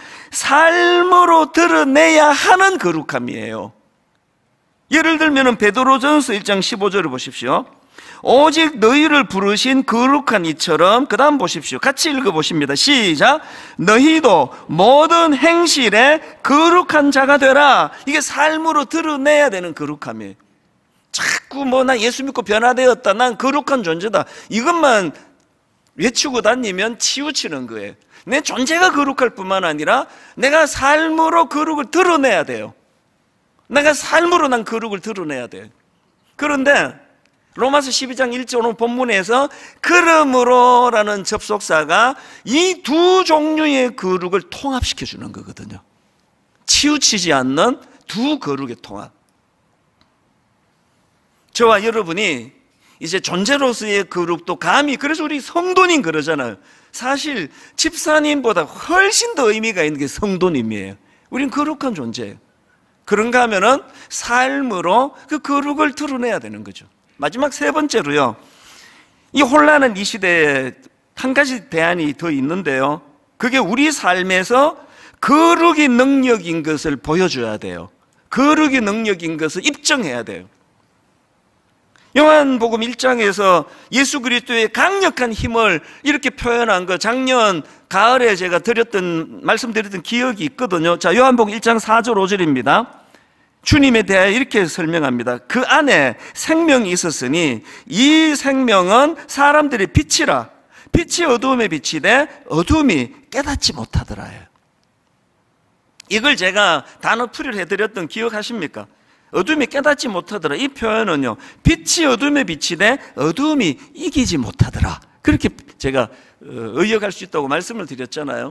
삶으로 드러내야 하는 거룩함이에요. 예를 들면 베드로전서 일 장 십오 절을 보십시오. 오직 너희를 부르신 거룩한 이처럼, 그 다음 보십시오. 같이 읽어보십니다. 시작. 너희도 모든 행실에 거룩한 자가 되라. 이게 삶으로 드러내야 되는 거룩함이에요. 자꾸 뭐 나 예수 믿고 변화되었다, 난 거룩한 존재다, 이것만 외치고 다니면 치우치는 거예요. 내 존재가 거룩할 뿐만 아니라 내가 삶으로 거룩을 드러내야 돼요. 내가 삶으로 난 거룩을 드러내야 돼요. 그런데 로마서 십이 장 일 절 오늘 본문에서 그러므로 라는 접속사가 이 두 종류의 거룩을 통합시켜 주는 거거든요. 치우치지 않는 두 거룩의 통합. 저와 여러분이 이제 존재로서의 거룩도 감히, 그래서 우리 성도님 그러잖아요. 사실 집사님보다 훨씬 더 의미가 있는 게 성도님이에요. 우린 거룩한 존재예요. 그런가 하면은 삶으로 그 거룩을 드러내야 되는 거죠. 마지막 세 번째로요, 이 혼란한 이 시대에 한 가지 대안이 더 있는데요, 그게 우리 삶에서 거룩이 능력인 것을 보여줘야 돼요. 거룩이 능력인 것을 입증해야 돼요. 요한복음 일 장에서 예수 그리스도의 강력한 힘을 이렇게 표현한 거, 작년 가을에 제가 드렸던, 말씀드렸던 기억이 있거든요. 자, 요한복음 일 장 사 절 오 절입니다. 주님에 대하여 이렇게 설명합니다. 그 안에 생명이 있었으니 이 생명은 사람들의 빛이라. 빛이 어두움에 비치되 어둠이 깨닫지 못하더라요. 이걸 제가 단어 풀이를 해드렸던 기억하십니까? 어둠이 깨닫지 못하더라. 이 표현은요, 빛이 어둠에 비치되 어둠이 이기지 못하더라, 그렇게 제가 의역할 수 있다고 말씀을 드렸잖아요.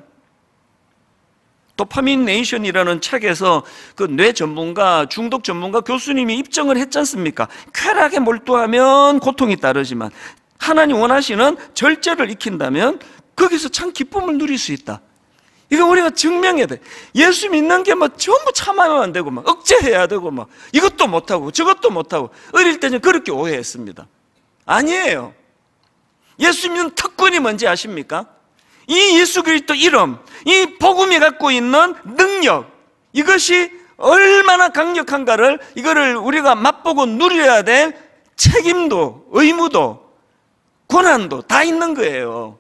도파민 네이션이라는 책에서 그 뇌 전문가, 중독 전문가 교수님이 입증을 했지 않습니까? 쾌락에 몰두하면 고통이 따르지만 하나님 원하시는 절제를 익힌다면 거기서 참 기쁨을 누릴 수 있다. 이거 우리가 증명해야 돼. 예수 믿는 게 뭐 전부 참아야 안 되고 막 억제해야 되고 막 이것도 못하고 저것도 못하고, 어릴 때는 그렇게 오해했습니다. 아니에요. 예수 믿는 특권이 뭔지 아십니까? 이 예수 그리스도 이름, 이 복음이 갖고 있는 능력, 이것이 얼마나 강력한가를, 이거를 우리가 맛보고 누려야 될 책임도 의무도 고난도 다 있는 거예요.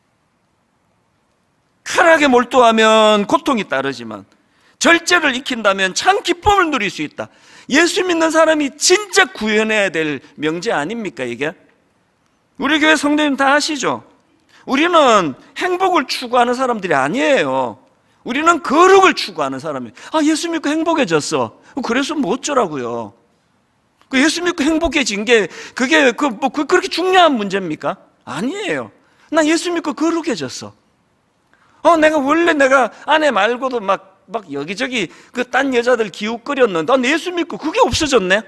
쾌락에 몰두하면 고통이 따르지만 절제를 익힌다면 참 기쁨을 누릴 수 있다. 예수 믿는 사람이 진짜 구현해야 될 명제 아닙니까 이게? 우리 교회 성도님 다 아시죠? 우리는 행복을 추구하는 사람들이 아니에요. 우리는 거룩을 추구하는 사람이에요. 아, 예수 믿고 행복해졌어. 그래서 뭐 어쩌라고요? 그 예수 믿고 행복해진 게 그게 그 뭐 그렇게 중요한 문제입니까? 아니에요. 나 예수 믿고 거룩해졌어. 어, 내가 원래 내가 아내 말고도 막 막 여기저기 그 딴 여자들 기웃거렸는데 난 예수 믿고 그게 없어졌네.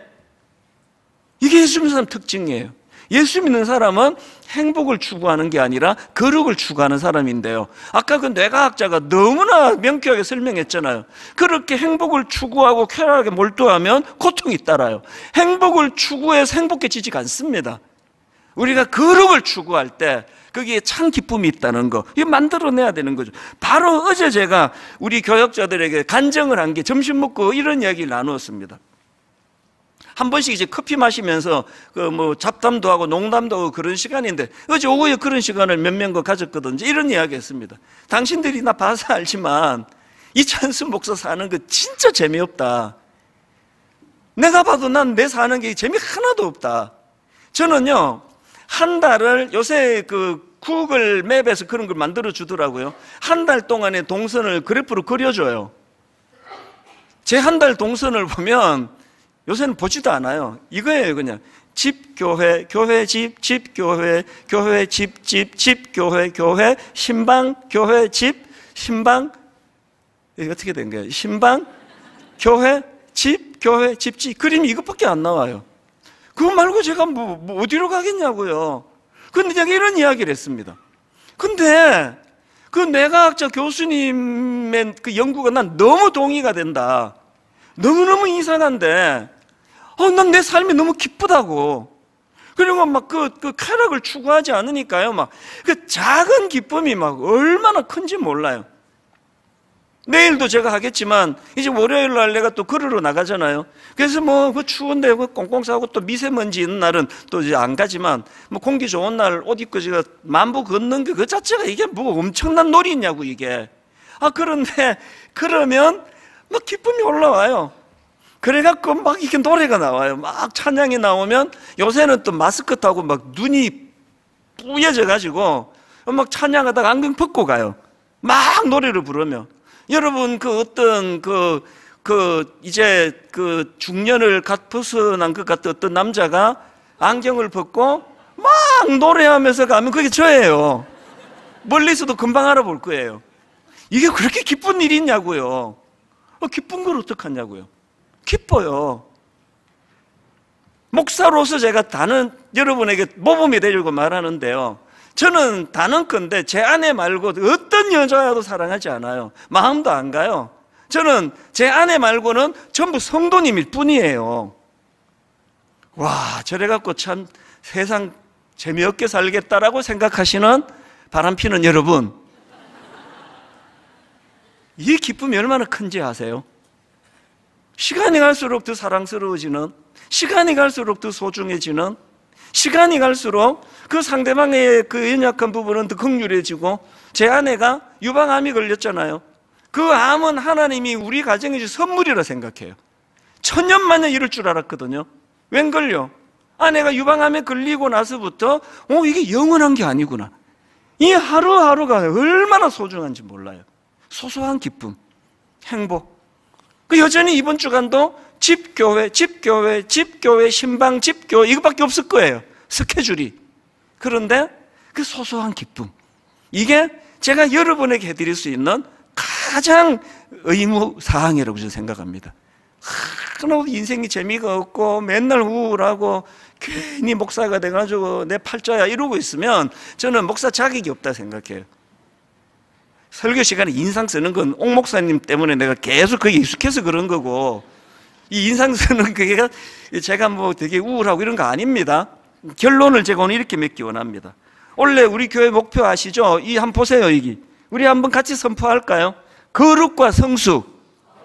이게 예수 믿는 사람 특징이에요. 예수 믿는 사람은 행복을 추구하는 게 아니라 거룩을 추구하는 사람인데요, 아까 그 뇌과학자가 너무나 명쾌하게 설명했잖아요. 그렇게 행복을 추구하고 쾌락에 몰두하면 고통이 따라요. 행복을 추구해서 행복해지지가 않습니다. 우리가 거룩을 추구할 때 거기에 참 기쁨이 있다는 거, 이거 만들어내야 되는 거죠. 바로 어제 제가 우리 교역자들에게 간증을 한 게, 점심 먹고 이런 이야기를 나누었습니다. 한 번씩 이제 커피 마시면서 그 뭐 잡담도 하고 농담도 하고 그런 시간인데, 어제 오후에 그런 시간을 몇 명과 가졌거든요. 이런 이야기 했습니다. 당신들이 나 봐서 알지만 이찬수 목사 사는 거 진짜 재미없다. 내가 봐도 난 내 사는 게 재미 하나도 없다. 저는요, 한 달을, 요새 그 구글 맵에서 그런 걸 만들어 주더라고요. 한 달 동안의 동선을 그래프로 그려줘요. 제 한 달 동선을 보면 요새는 보지도 않아요. 이거예요. 그냥 집, 교회, 교회, 집, 집, 교회, 교회, 집, 집, 집, 교회, 교회, 신방, 교회, 집, 신방. 이게 어떻게 된 거예요? 신방, 교회, 집, 교회, 집, 집. 그림이 이것밖에 안 나와요. 그거 말고 제가 뭐, 뭐 어디로 가겠냐고요. 근데 제가 이런 이야기를 했습니다. 근데 그 뇌과학자 교수님의 그 연구가 난 너무 동의가 된다. 너무너무 이상한데, 어, 난 내 삶이 너무 기쁘다고. 그리고 막 그, 그 쾌락을 추구하지 않으니까요, 막 그 작은 기쁨이 막 얼마나 큰지 몰라요. 내일도 제가 하겠지만, 이제 월요일 날 내가 또 걸으러 나가잖아요. 그래서 뭐, 그 추운데, 그 꽁꽁 싸고 또 미세먼지 있는 날은 또 이제 안 가지만, 뭐 공기 좋은 날 옷 입고 제가 만보 걷는 게 그 자체가 이게 뭐 엄청난 놀이냐고, 이게. 아, 그런데, 그러면 막 기쁨이 올라와요. 그래갖고 막 이렇게 노래가 나와요. 막 찬양이 나오면, 요새는 또 마스크 타고 막 눈이 뿌얘져가지고 막 찬양하다가 안경 벗고 가요. 막 노래를 부르며. 여러분, 그 어떤 그, 그 이제 그 중년을 갓 벗어난 것 같은 어떤 남자가 안경을 벗고 막 노래하면서 가면 그게 저예요. 멀리서도 금방 알아볼 거예요. 이게 그렇게 기쁜 일이 있냐고요. 어, 기쁜 걸 어떡하냐고요. 기뻐요. 목사로서 제가 다는 여러분에게 모범이 되려고 말하는데요, 저는 단언컨대 제 아내 말고 어떤 여자여도 사랑하지 않아요. 마음도 안 가요. 저는 제 아내 말고는 전부 성도님일 뿐이에요. 와, 저래갖고 참 세상 재미없게 살겠다라고 생각하시는 바람피는 여러분, 이 기쁨이 얼마나 큰지 아세요? 시간이 갈수록 더 사랑스러워지는, 시간이 갈수록 더 소중해지는, 시간이 갈수록 그 상대방의 그 연약한 부분은 더 긍휼해지고, 제 아내가 유방암이 걸렸잖아요. 그 암은 하나님이 우리 가정에 준 선물이라 생각해요. 천년만년 이럴 줄 알았거든요. 웬걸요? 아내가 유방암에 걸리고 나서부터 어, 이게 영원한 게 아니구나. 이 하루하루가 얼마나 소중한지 몰라요. 소소한 기쁨, 행복. 그 여전히 이번 주간도 집교회, 집교회, 집교회, 신방, 집교회 이것밖에 없을 거예요. 스케줄이. 그런데 그 소소한 기쁨, 이게 제가 여러분에게 해드릴 수 있는 가장 의무사항이라고 저는 생각합니다. 하나도 인생이 재미가 없고 맨날 우울하고 괜히 목사가 돼가지고 내 팔자야 이러고 있으면 저는 목사 자격이 없다 생각해요. 설교 시간에 인상 쓰는 건 옥 목사님 때문에 내가 계속 거기에 익숙해서 그런 거고, 이 인상 쓰는 그게 제가 뭐 되게 우울하고 이런 거 아닙니다. 결론을 제가 오늘 이렇게 맺기 원합니다. 원래 우리 교회 목표 아시죠? 이 한번 보세요. 여기 우리 한번 같이 선포할까요? 거룩과 성숙.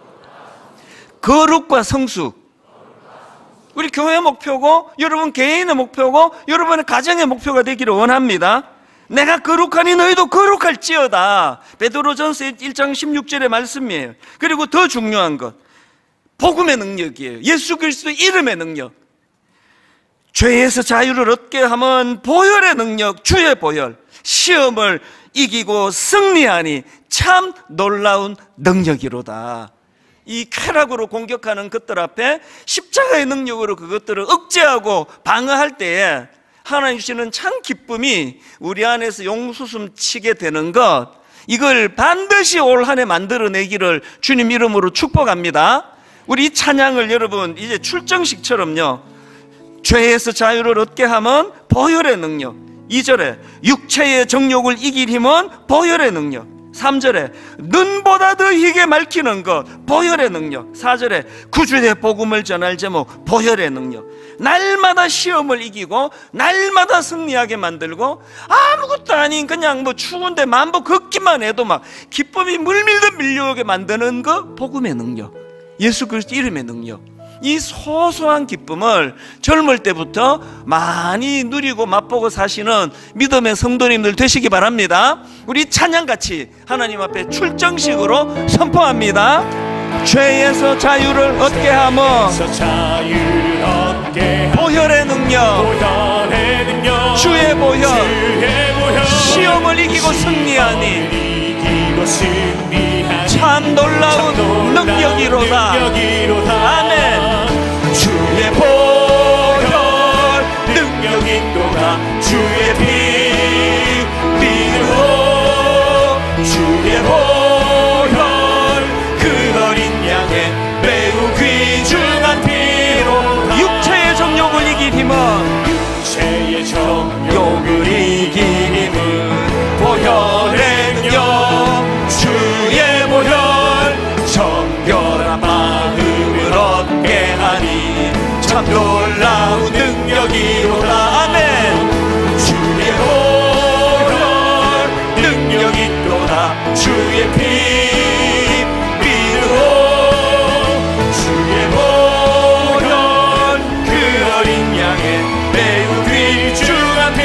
거룩과 성숙. 우리 교회 목표고 여러분 개인의 목표고 여러분의 가정의 목표가 되기를 원합니다. 내가 거룩하니 너희도 거룩할지어다. 베드로전서 일 장 십육 절의 말씀이에요. 그리고 더 중요한 것, 복음의 능력이에요. 예수 그리스도의 이름의 능력. 죄에서 자유를 얻게 하면 보혈의 능력, 주의 보혈, 시험을 이기고 승리하니 참 놀라운 능력이로다. 이 쾌락으로 공격하는 것들 앞에 십자가의 능력으로 그것들을 억제하고 방어할 때에 하나님 주시는 참 기쁨이 우리 안에서 용수숨 치게 되는 것, 이걸 반드시 올 한 해 만들어내기를 주님 이름으로 축복합니다. 우리 이 찬양을 여러분 이제 출정식처럼요, 죄에서 자유를 얻게 하면 보혈의 능력, 이 절에 육체의 정욕을 이길 힘은 보혈의 능력, 삼 절에 눈보다 더 희게 밝히는 것 보혈의 능력, 사 절에 구주의 복음을 전할 제목 보혈의 능력. 날마다 시험을 이기고 날마다 승리하게 만들고 아무것도 아닌 그냥 뭐 추운데 만보 걷기만 해도 막 기쁨이 물밀듯 밀려오게 만드는 거 복음의 능력, 예수 그리스도 이름의 능력. 이 소소한 기쁨을 젊을 때부터 많이 누리고 맛보고 사시는 믿음의 성도님들 되시기 바랍니다. 우리 찬양같이 하나님 앞에 출정식으로 선포합니다. 죄에서 자유를 얻게 하며 보혈의 능력, 주의 보혈, 시험을 이기고 승리하니 참 놀라운 능력이로다. 아멘. 주의 보혈 능력이 또다. 주의 피 믿으로 주의 보혈 그 어린 양의 매우 귀중한 피로 육체의 정욕을 이길 힘은 육체의 정욕을 이길 힘은 보혈의 능력, 주의 보혈 정결한 마음을 얻게 하니 참 놀라운 능력이로다. 아멘. 주의 보혈 능력이 또다. 주의 피 믿으로 주의 보혈 그 어린 양의 매우 귀중한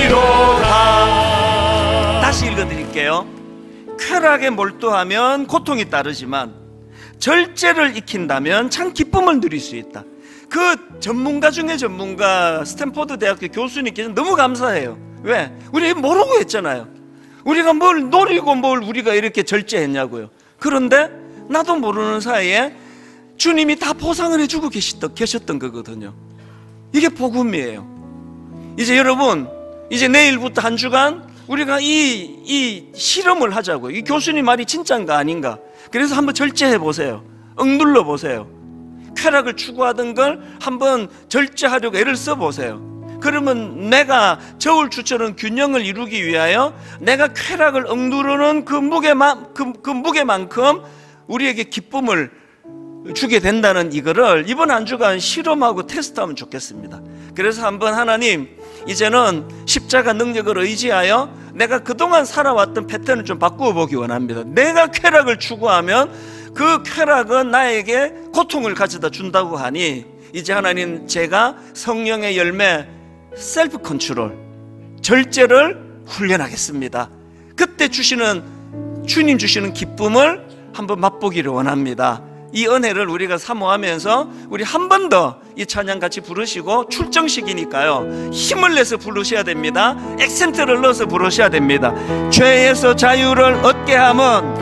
피로다. 다시 읽어드릴게요. 쾌락에 몰두하면 고통이 따르지만 절제를 익힌다면 참 기쁨을 누릴 수 있다. 그 전문가 중에 전문가 스탠포드 대학교 교수님께서 너무 감사해요. 왜? 우리 모르고 했잖아요. 우리가 뭘 노리고 뭘 우리가 이렇게 절제했냐고요. 그런데 나도 모르는 사이에 주님이 다 보상을 해주고 계셨던, 계셨던 거거든요. 이게 복음이에요. 이제 여러분, 이제 내일부터 한 주간 우리가 이, 이 실험을 하자고요. 이 교수님 말이 진짜인가 아닌가. 그래서 한번 절제해 보세요. 억눌러 보세요. 쾌락을 추구하던 걸 한번 절제하려고 애를 써보세요. 그러면 내가 저울추처럼 균형을 이루기 위하여 내가 쾌락을 억누르는 그 무게만, 그, 그 무게만큼 우리에게 기쁨을 주게 된다는 이거를 이번 한 주간 실험하고 테스트하면 좋겠습니다. 그래서 한번 하나님, 이제는 십자가 능력을 의지하여 내가 그동안 살아왔던 패턴을 좀 바꾸어 보기 원합니다. 내가 쾌락을 추구하면 그 쾌락은 나에게 고통을 가져다 준다고 하니 이제 하나님, 제가 성령의 열매 셀프 컨트롤, 절제를 훈련하겠습니다. 그때 주시는, 주님 주시는 기쁨을 한번 맛보기를 원합니다. 이 은혜를 우리가 사모하면서 우리 한 번 더 이 찬양 같이 부르시고, 출정식이니까요 힘을 내서 부르셔야 됩니다. 액센트를 넣어서 부르셔야 됩니다. 죄에서 자유를 얻게 함은,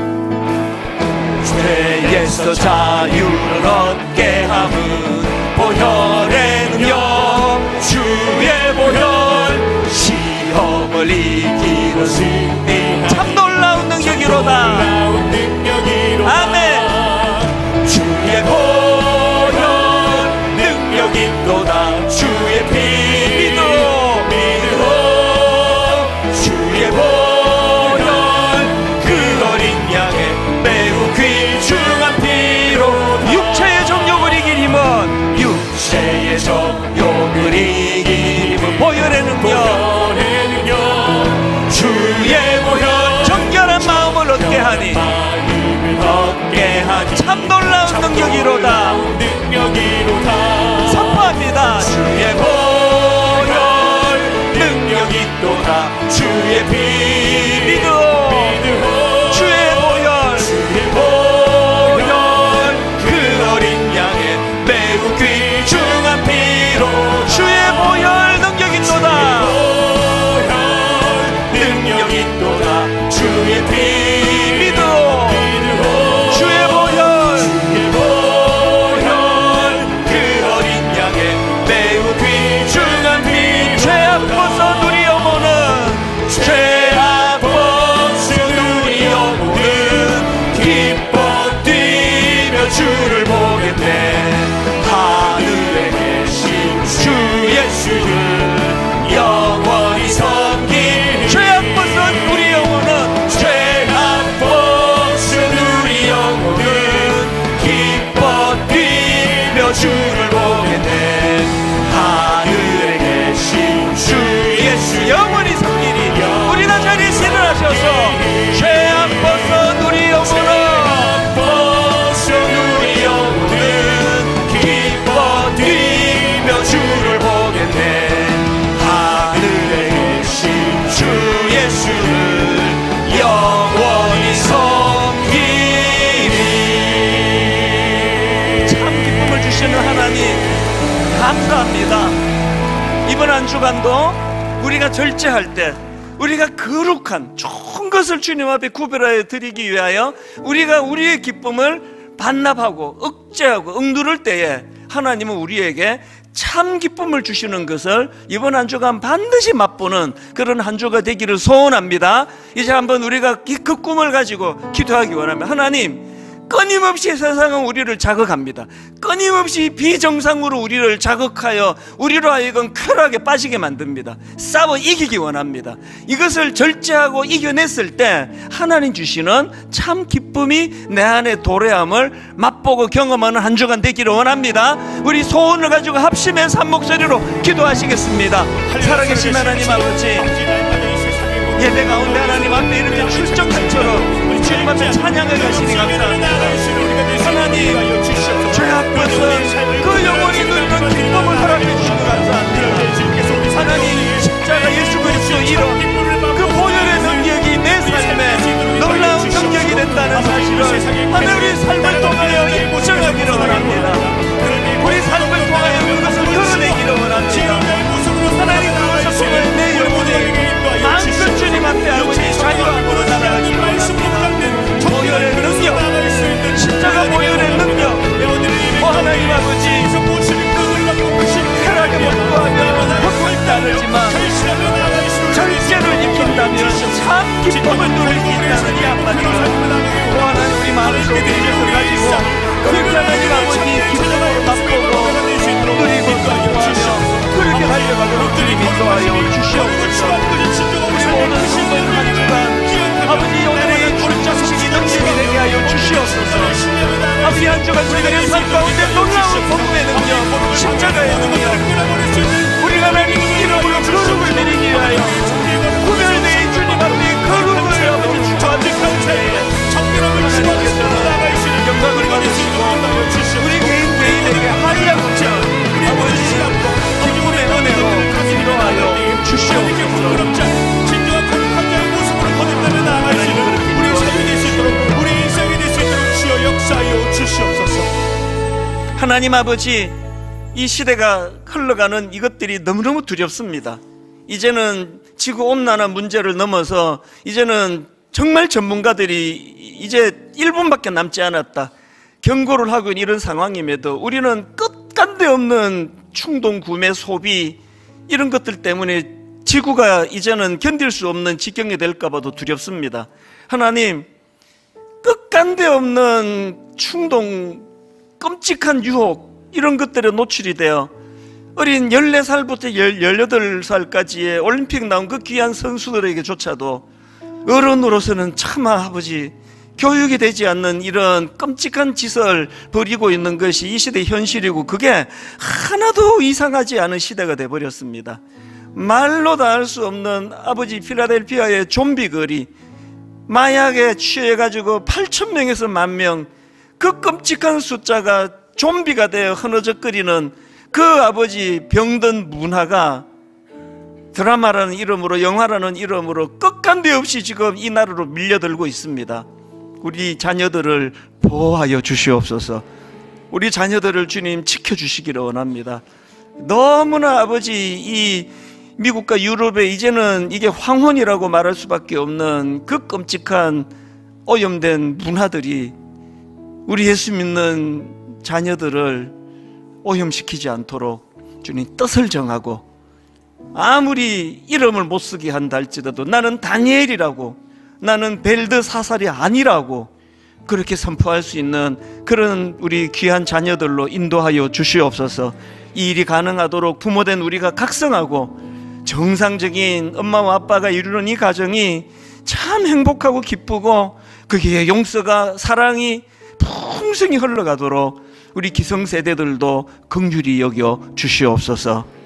죄에서 자유를 얻게 함은 보혈의 능력, 주의 보혈 시험을 이기는 승리 참 놀라운 능력이로다. 아멘. 주의 보혈 능력이 또다. 주의 피 믿어 믿어 주의 보혈 그 어린 양의 매우 귀중한 피로 육체의 정욕을 이길 힘은 육체의 정욕을 이길 힘은 보혈의 능력, 주의 보혈 정결한 마음을 얻게 하니 얻게 하니 참 놀라운 능력이로다. 선포합니다. 주의 보혈 능력이 또다. 주의 피 믿어 주의 보혈 주의 보혈 그 어린 양의 매우 귀중한 피로 주의 보혈 능력이 또다. 능력이 또다. 주의 피 믿어 주의 보혈 주의 보혈 그 어린 양의 매우 귀중한 피 죄 아파서 누리어보는 죄 아파서 누리어 영원히 섬기리. 우리 나자리 신을하셔서 죄악 벗어 우리 영혼은 우리 영혼은 기뻐 뛰며 주를 보겠네. 하늘에 계신 주 예수를 영원히 섬기리. 참 기쁨을 주시는 하나님 감사합니다. 이번 한 주간도 우리가 절제할 때 우리가 거룩한 좋은 것을 주님 앞에 구별하여 드리기 위하여 우리가 우리의 기쁨을 반납하고 억제하고 억누를 때에 하나님은 우리에게 참 기쁨을 주시는 것을 이번 한 주간 반드시 맛보는 그런 한 주가 되기를 소원합니다. 이제 한번 우리가 그 꿈을 가지고 기도하기 원하면, 하나님, 끊임없이 세상은 우리를 자극합니다. 끊임없이 비정상으로 우리를 자극하여 우리로 하여금 쾌락에 빠지게 만듭니다. 싸워 이기기 원합니다. 이것을 절제하고 이겨냈을 때 하나님 주시는 참 기쁨이 내 안에 도래함을 맛보고 경험하는 한 주간 되기를 원합니다. 우리 소원을 가지고 합심해서 한 목소리로 기도하시겠습니다. 살아계신 하나님 아버지, 예배 가운데 하나님 앞에 이렇게 출정상처럼 주님 앞에 찬양을 가시니 감사합니다. 하나님, 죄악 벗은 그 영원히 누리는 기쁨을 허락해 주시고 감사합니다. 하나님, 십자가 예수 그리스도 이름, 그 보혈의 능력이 내 삶에 놀라운 능력이 된다는 사실을 하늘 우리 삶을 통하여 인정하기를 원합니다. 우리 삶을 통하여 그것을 걸어내기를 원합니다. 하나님, 그것을 통해 내 영혼이 마음껏 주님 앞에 아버지 자유함으로 나아가기를 원합니다. 보혈의 능력, 십자가 보혈의 능력, 오 하나님 아버지, 쾌락에 목도하며 헛고있지 않지만 절제를 익힌다면 참 기쁨을 누릴 수 있다는 이 한마디를 오 하나님 우리 마음속에 이것을 가지고 그렇게 하나님 아버지 기쁨으로 맛보고 누리고 기뻐하며 그렇게 달려가도록 주님 인도하여 주시옵소서. 우리 모든 성도들 한 주간 아버지 오늘의 출정식이 능력이 되게 하여 주시옵소서. 아버지 한 주간 우리가 삶 가운데 놀라운 복음의 능력, 십자가의 능력, 우리가 하나님 이름으로 거룩을 드리기 위하여 구별되어 주님 앞에 거룩을 아버지 주관직한 자에 하나님께서는 영광을 받으시고 우리 개인 개인에게 한량없죠 아버지 기쁨의 은혜로 인도하여 주시옵소서. 하나님 아버지, 이 시대가 흘러가는 이것들이 너무너무 두렵습니다. 이제는 지구온난화 문제를 넘어서 이제는 정말 전문가들이 이제 일 분밖에 남지 않았다 경고를 하고 있는 이런 상황임에도 우리는 끝간데 없는 충동 구매 소비 이런 것들 때문에 지구가 이제는 견딜 수 없는 지경이 될까 봐도 두렵습니다. 하나님, 끝간데 없는 충동, 끔찍한 유혹 이런 것들에 노출이 되어 어린 열네 살부터 열여덟 살까지의 올림픽 나온 그 귀한 선수들에게조차도 어른으로서는 차마 아버지 교육이 되지 않는 이런 끔찍한 짓을 벌이고 있는 것이 이 시대의 현실이고 그게 하나도 이상하지 않은 시대가 되어버렸습니다. 말로 다 할 수 없는 아버지 필라델피아의 좀비 거리, 마약에 취해가지고 팔천 명에서 만 명, 그 끔찍한 숫자가 좀비가 되어 흐느적거리는 그 아버지 병든 문화가 드라마라는 이름으로, 영화라는 이름으로 끝간데 없이 지금 이 나라로 밀려들고 있습니다. 우리 자녀들을 보호하여 주시옵소서. 우리 자녀들을 주님 지켜주시기를 원합니다. 너무나 아버지 이 미국과 유럽에 이제는 이게 황혼이라고 말할 수밖에 없는 그 끔찍한 오염된 문화들이 우리 예수 믿는 자녀들을 오염시키지 않도록 주님 뜻을 정하고, 아무리 이름을 못 쓰게 한다 할지라도 나는 다니엘이라고, 나는 벨드사살이 아니라고 그렇게 선포할 수 있는 그런 우리 귀한 자녀들로 인도하여 주시옵소서. 이 일이 가능하도록 부모된 우리가 각성하고 정상적인 엄마와 아빠가 이루는 이 가정이 참 행복하고 기쁘고 그게 용서가, 사랑이 풍성히 흘러가도록 우리 기성세대들도 긍휼히 여겨 주시옵소서.